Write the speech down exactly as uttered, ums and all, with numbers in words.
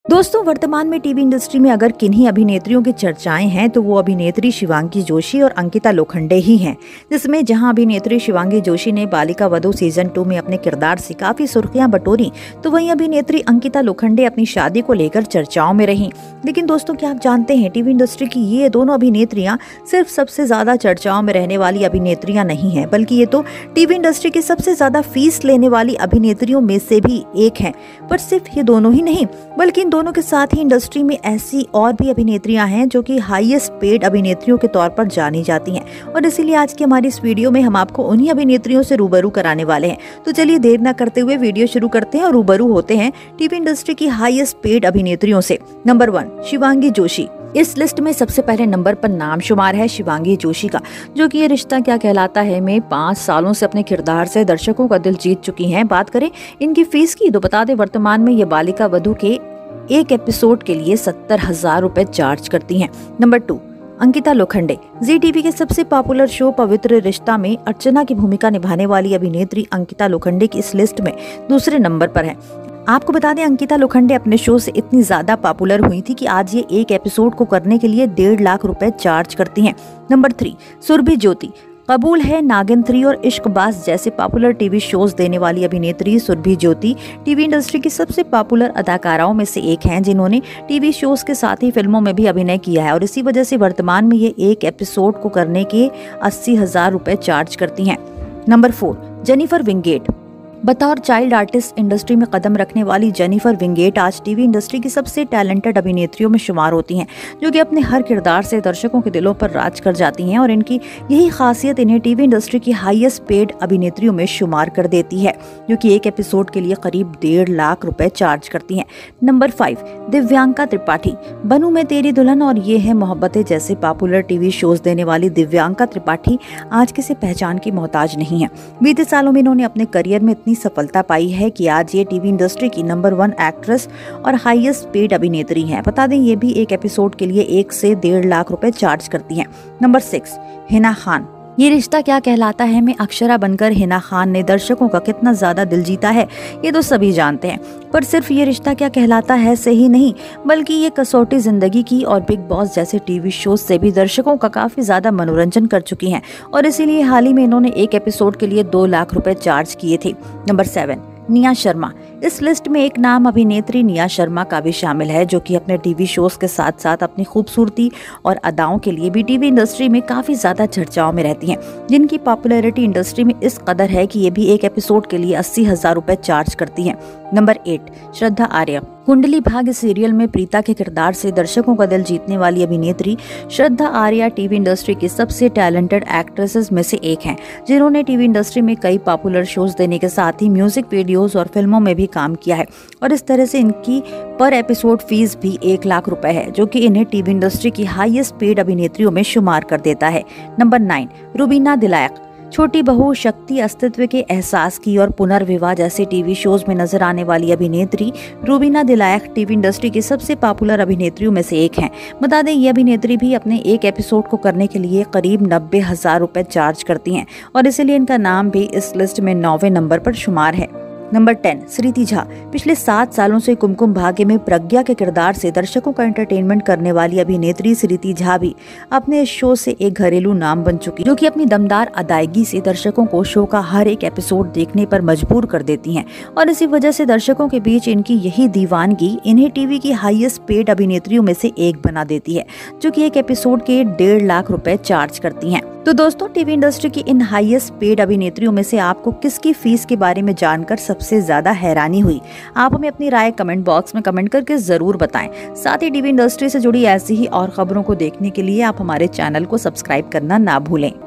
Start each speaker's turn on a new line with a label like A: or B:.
A: दोस्तों, वर्तमान में टीवी इंडस्ट्री में अगर किन्हीं अभिनेत्रियों की चर्चाएं हैं तो वो अभिनेत्री शिवांगी जोशी और अंकिता लोखंडे ही हैं। जिसमें जहां अभिनेत्री शिवांगी जोशी ने बालिका वधू सीजन टू में अपने किरदार से काफी सुर्खियां बटोरी, तो वहीं अभिनेत्री अंकिता लोखंडे अपनी शादी को लेकर चर्चाओं में रहीं। लेकिन दोस्तों, क्या आप जानते हैं, टीवी इंडस्ट्री की ये दोनों अभिनेत्रियां सिर्फ सबसे ज्यादा चर्चाओं में रहने वाली अभिनेत्रियां नहीं है, बल्कि ये तो टीवी इंडस्ट्री की सबसे ज्यादा फीस लेने वाली अभिनेत्रियों में से भी एक है। पर सिर्फ ये दोनों ही नहीं, बल्कि दोनों के साथ ही इंडस्ट्री में ऐसी और भी अभिनेत्रियां हैं जो कि हाईएस्ट पेड अभिनेत्रियों के तौर पर जानी जाती हैं, और इसीलिए आज की हमारी इस वीडियो में हम आपको उन्हीं अभिनेत्रियों से रूबरू कराने वाले हैं। तो चलिए देर न करते हुए वीडियो शुरू करते हैं और रूबरू होते हैं टीवी इंडस्ट्री की हाईएस्ट पेड अभिनेत्रियों से। Number one, Shivangi Joshi. इस लिस्ट में सबसे पहले नंबर पर नाम शुमार है शिवांगी जोशी का, जो कि ये रिश्ता क्या कहलाता है में पाँच सालों से अपने किरदार से दर्शकों का दिल जीत चुकी हैं। बात करें इनकी फीस की तो बता दें, वर्तमान में ये बालिका वधू के एक एपिसोड के लिए सत्तर हजार रूपए चार्ज करती हैं। Number two, Ankita Lokhande. Zee TV के सबसे पॉपुलर शो पवित्र रिश्ता में अर्चना की भूमिका निभाने वाली अभिनेत्री अंकिता लोखंडे की इस लिस्ट में दूसरे नंबर पर है। आपको बता दें, अंकिता लोखंडे अपने शो से इतनी ज्यादा पॉपुलर हुई थी कि आज ये एक एपिसोड को करने के लिए डेढ़ लाख रुपए चार्ज करती हैं। Number three, Surbhi Jyoti. कबूल है, नागिन थ्री और इश्कबाज जैसे पॉपुलर टीवी शोज देने वाली अभिनेत्री सुरभि ज्योति टीवी इंडस्ट्री की सबसे पॉपुलर अदाकाराओं में से एक हैं, जिन्होंने टीवी शोज के साथ ही फिल्मों में भी अभिनय किया है, और इसी वजह से वर्तमान में ये एक एपिसोड को करने के अस्सी हजार रुपए चार्ज करती हैं। Number four, Jennifer Winget. बतौर चाइल्ड आर्टिस्ट इंडस्ट्री में कदम रखने वाली जेनिफर विंगेट आज टीवी इंडस्ट्री की सबसे टैलेंटेड अभिनेत्रियों में शुमार होती हैं, जो कि अपने हर किरदार से दर्शकों के दिलों पर राज कर जाती हैं, और इनकी यही खासियत इन्हें टीवी इंडस्ट्री की हाईएस्ट पेड अभिनेत्रियों में शुमार कर देती है, जो कि एक एपिसोड के लिए करीब डेढ़ लाख रुपए चार्ज करती हैं। Number five, Divyanka Tripathi. बनूं मैं तेरी दुल्हन और ये है मोहब्बतें जैसे पॉपुलर टीवी शोज देने वाली दिव्यांका त्रिपाठी आज किसी पहचान की मोहताज नहीं है। बीते सालों में इन्होंने अपने करियर में इतनी सफलता पाई है कि आज ये टीवी इंडस्ट्री की नंबर वन एक्ट्रेस और हाईएस्ट पेड अभिनेत्री हैं। बता दें, ये भी एक एपिसोड के लिए एक से डेढ़ लाख रुपए चार्ज करती हैं। Number six, Hina Khan. ये रिश्ता क्या कहलाता है में अक्षरा बनकर हिना खान ने दर्शकों का कितना ज्यादा दिल जीता है, ये तो सभी जानते हैं। पर सिर्फ ये रिश्ता क्या कहलाता है से ही नहीं, बल्कि ये कसौटी जिंदगी की और बिग बॉस जैसे टीवी शोज से भी दर्शकों का काफी ज्यादा मनोरंजन कर चुकी हैं, और इसीलिए हाल ही में इन्होंने एक एपिसोड के लिए दो लाख रुपए चार्ज किए थे। Number seven, Nia Sharma. इस लिस्ट में एक नाम अभिनेत्री निया शर्मा का भी शामिल है, जो कि अपने टीवी शोज के साथ साथ अपनी खूबसूरती और अदाओं के लिए भी टीवी इंडस्ट्री में काफी ज्यादा चर्चाओं में रहती हैं, जिनकी पॉपुलैरिटी इंडस्ट्री में इस कदर है कि ये भी एक एपिसोड के लिए अस्सी हजार रुपए चार्ज करती हैं। Number eight, Shraddha Arya. Kundali Bhagya serial में प्रीता के किरदार से दर्शकों का दिल जीतने वाली अभिनेत्री श्रद्धा आर्या टीवी इंडस्ट्री की सबसे टैलेंटेड एक्ट्रेसेस में से एक हैं, जिन्होंने टीवी इंडस्ट्री में कई पॉपुलर शोज देने के साथ ही म्यूजिक वीडियोस और फिल्मों में भी काम किया है, और इस तरह से इनकी पर एपिसोड फीस भी एक लाख रुपए है, जो कि इन्हें टीवी इंडस्ट्री की हाईएस्ट पेड अभिनेत्रियों में शुमार कर देता है। Number nine, Rubina Dilaik. छोटी बहू, शक्ति, अस्तित्व के एहसास की और पुनर्विवाह जैसे टीवी शोज में नजर आने वाली अभिनेत्री रुबीना दिलायक टीवी इंडस्ट्री की सबसे पॉपुलर अभिनेत्रियों में से एक हैं। बता दें, ये अभिनेत्री भी अपने एक एपिसोड को करने के लिए करीब नब्बे हजार रुपए चार्ज करती हैं, और इसीलिए इनका नाम भी इस लिस्ट में नौवे नंबर पर शुमार है। Number ten, Sriti Jha. पिछले सात सालों से कुमकुम भाग्य में प्रज्ञा के किरदार से दर्शकों का एंटरटेनमेंट करने वाली अभिनेत्री स्रीति झा भी अपने इस शो से एक घरेलू नाम बन चुकी, जो कि अपनी दमदार अदायगी से दर्शकों को शो का हर एक एपिसोड देखने पर मजबूर कर देती हैं, और इसी वजह से दर्शकों के बीच इनकी यही दीवानगी इन्हें टीवी की हाईएस्ट पेड अभिनेत्रियों में से एक बना देती है, जो कि एक एपिसोड के डेढ़ लाख रुपए चार्ज करती हैं। तो दोस्तों, टीवी इंडस्ट्री की इन हाईएस्ट पेड अभिनेत्रियों में से आपको किसकी फीस के बारे में जानकर सबसे ज्यादा हैरानी हुई? आप हमें अपनी राय कमेंट बॉक्स में कमेंट करके जरूर बताएं। साथ ही टीवी इंडस्ट्री से जुड़ी ऐसी ही और खबरों को देखने के लिए आप हमारे चैनल को सब्सक्राइब करना ना भूलें।